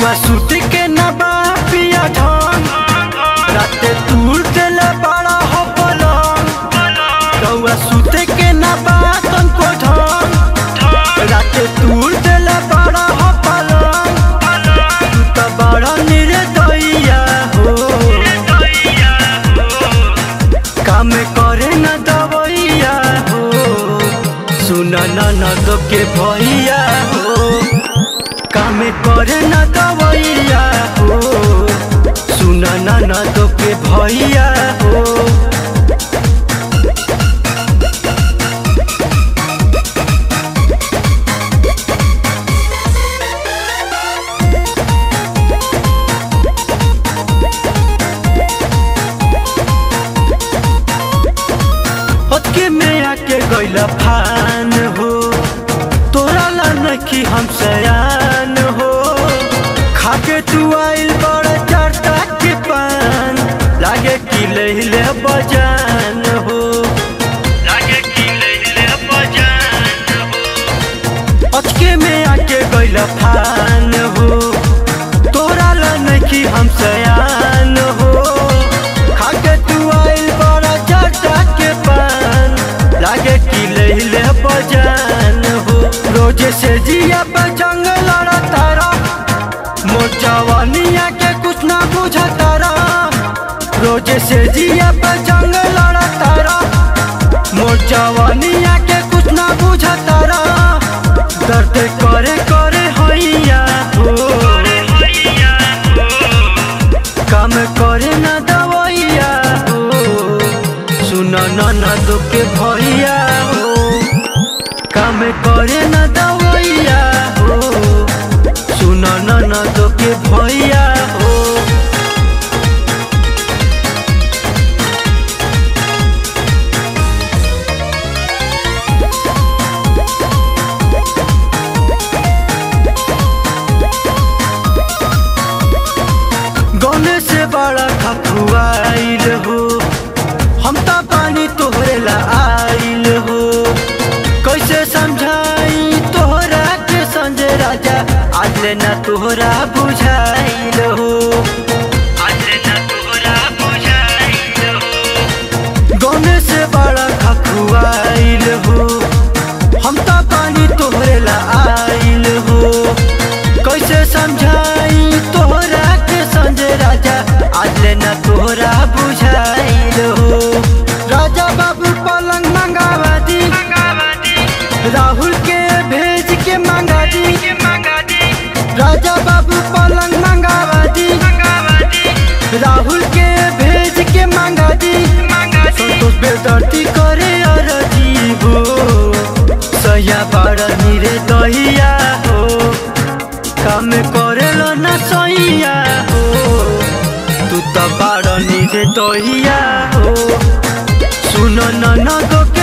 रउआ सूत के न पिया ढंग राते तूर दिल बड़ा हो पलंग। रउआ सूत के न तनको ढंग राते तूर दिल बड़ा हो पलंग। तू तो बड़ा निर्दयिया हो, काम करे न दवैया हो। सुन ननद के भैया हो, काम करे न दवैया हो। सुन ननद के भैया हो। होतके में आके गइला फान हो, तोरा ला नखी हम सयान हो। खाके तू आइल बड़ा चरता के पान, लागे कि लहिले बजान हो, लागे कि लहिले बजान हो। होतके में आके गइला फान हो, तोरा ला नखी हम सयान हो। खाके तू आइल बड़ा चरता के पान, लागे कि लहिले बजान हो। रोजे से जिया पे जंग लड़ा तारा, मोर जवानिया के कुछ ना बुझा तारा। रोजे से जिया पे जंग लड़ा तारा, मोर जवानिया के कुछ ना बुझा तारा। दर्द करे करे हैया हो, काम करे न दवैया हो। सुन ननद के भैया हो, काम करे न दवैया हो। सुन ननद के भैया हो। गौने से बड़ा खखुआइल हो, हम तो पानी तोहरे ला आइल हो। कैसे समझाई तोहरा के संजय राजा, आज लेना तोहरा बुझाइल हो, आज लेना तोहरा बुझाइल हो। गौने से बड़ा खखुआइल हो, हम तो पानी तोहरे ला आइल हो। कैसे समझाई तोहरा के संजय राजा, आज लेना तोहरा बुझाइल हो। राजा बाबू पलंग मंगावा दी, राहुल के भेज के मंगा दी। राजा बाबू पलंग मंगावा दी, राहुल के भेज के मंगा दी। संतोष बेदर्दी करे अरजी हो, सया बड़ा निरे दहिया हो। काम करे लो न सैया हो, तू तो बड़ा निरे दहिया हो। सुन ननद